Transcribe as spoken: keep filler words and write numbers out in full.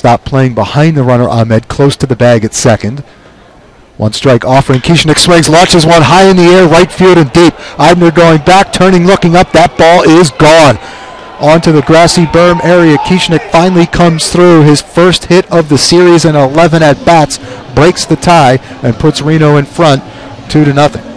stop playing behind the runner Ahmed, close to the bag at second. One strike offering. Kieschnick swings, launches one high in the air, right field and deep. Eibner going back, turning, looking up. That ball is gone. Onto the grassy berm area. Kieschnick finally comes through. His first hit of the series in eleven at bats breaks the tie and puts Reno in front two to nothing.